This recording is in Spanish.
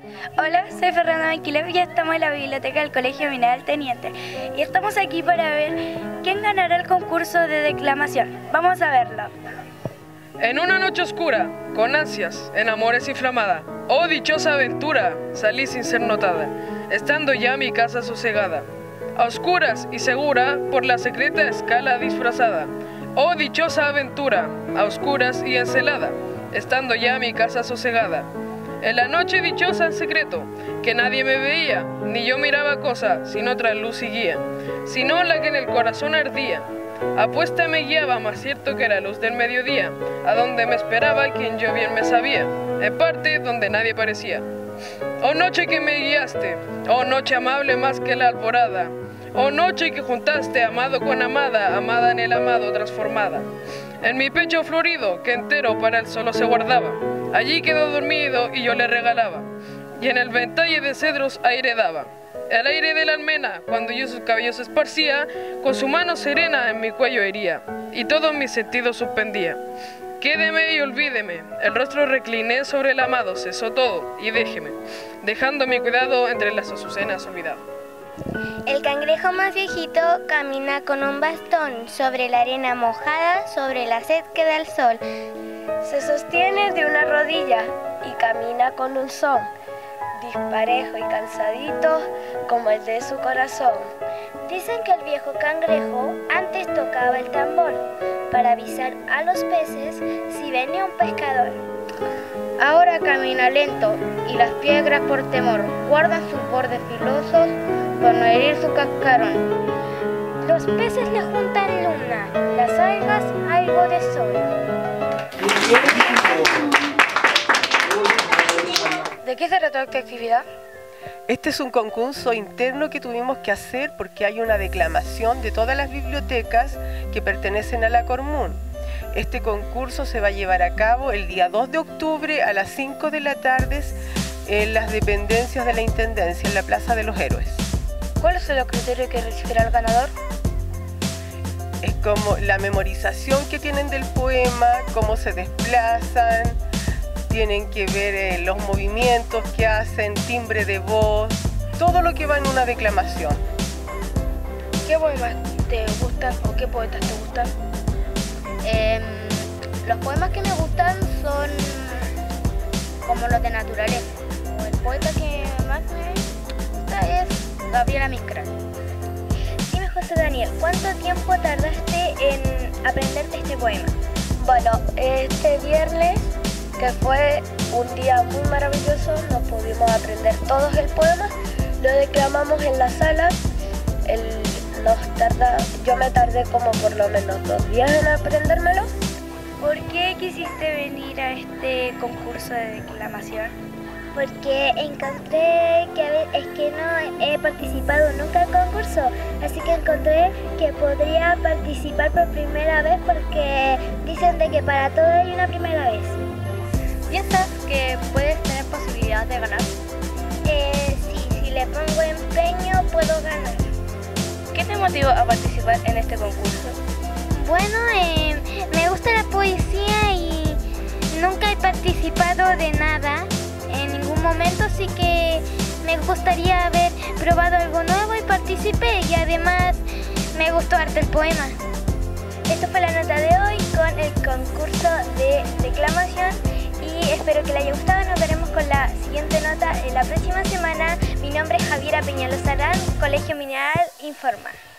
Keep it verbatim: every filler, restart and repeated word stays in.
Hola, soy Fernanda Maquilev y estamos en la biblioteca del Colegio Mineral Teniente. Y estamos aquí para ver quién ganará el concurso de declamación. Vamos a verlo. En una noche oscura, con ansias, en amores inflamada, oh dichosa aventura, salí sin ser notada, estando ya mi casa sosegada, a oscuras y segura por la secreta escala disfrazada. Oh dichosa aventura, a oscuras y encelada, estando ya mi casa sosegada. En la noche dichosa en secreto, que nadie me veía, ni yo miraba cosa, sin otra luz y guía, sino la que en el corazón ardía. Apuesta me guiaba, más cierto que la luz del mediodía, a donde me esperaba quien yo bien me sabía, en parte donde nadie parecía. Oh noche que me guiaste, oh noche amable más que la alborada, oh noche que juntaste amado con amada, amada en el amado transformada. En mi pecho florido, que entero para él solo se guardaba, allí quedó dormido y yo le regalaba, y en el ventalle de cedros aire daba. El aire de la almena, cuando yo sus cabellos esparcía, con su mano serena en mi cuello hería, y todos mis sentidos suspendía. Quédeme y olvídeme, el rostro recliné sobre el amado, cesó todo, y déjeme, dejando mi cuidado entre las azucenas olvidado. El cangrejo más viejito camina con un bastón sobre la arena mojada, sobre la sed que da el sol. Se sostiene de una rodilla y camina con un son disparejo y cansadito como el de su corazón. Dicen que el viejo cangrejo antes tocaba el tambor para avisar a los peces si venía un pescador. Ahora camina lento y las piedras por temor guardan sus bordes filosos por no herir su cascarón. Los peces le juntan luna, las algas algo de sol. ¿De qué se trata esta actividad? Este es un concurso interno que tuvimos que hacer porque hay una declamación de todas las bibliotecas que pertenecen a la Cormun. Este concurso se va a llevar a cabo el día dos de octubre a las cinco de la tarde en las dependencias de la Intendencia, en la Plaza de los Héroes. ¿Cuáles son los criterios que recibirá el ganador? Es como la memorización que tienen del poema, cómo se desplazan, tienen que ver eh, los movimientos que hacen, timbre de voz, todo lo que va en una declamación. ¿Qué poemas te gustan o qué poetas te gustan? Eh, los poemas que me gustan son como los de naturaleza. El poeta que más me gusta es Gabriela Mistral. Dime, José Daniel, ¿cuánto tiempo tardaste en aprenderte este poema? Bueno, este viernes, que fue un día muy maravilloso, nos pudimos aprender todos el poema, lo declamamos en la sala, el, nos tarda, yo me tardé como por lo menos dos días en aprendérmelo. ¿Por qué quisiste venir a este concurso de declamación? Porque encontré que a ver, es que no he participado nunca en concurso, así que encontré que podría participar por primera vez porque dicen de que para todo hay una primera vez. ¿Piensas que puedes tener posibilidad de ganar? Eh, sí, si le pongo empeño puedo ganar. ¿Qué te motivó a participar en este concurso? Bueno, eh, me gusta la poesía y nunca he participado de nada en ningún momento, así que me gustaría haber probado algo nuevo y participé, y además me gustó harto el poema. Esto fue la nota de hoy con el concurso de declamación y espero que les haya gustado. Nos veremos con la siguiente nota en la próxima semana. Mi nombre es Javiera Peñalozarán, Colegio Mineral Informa.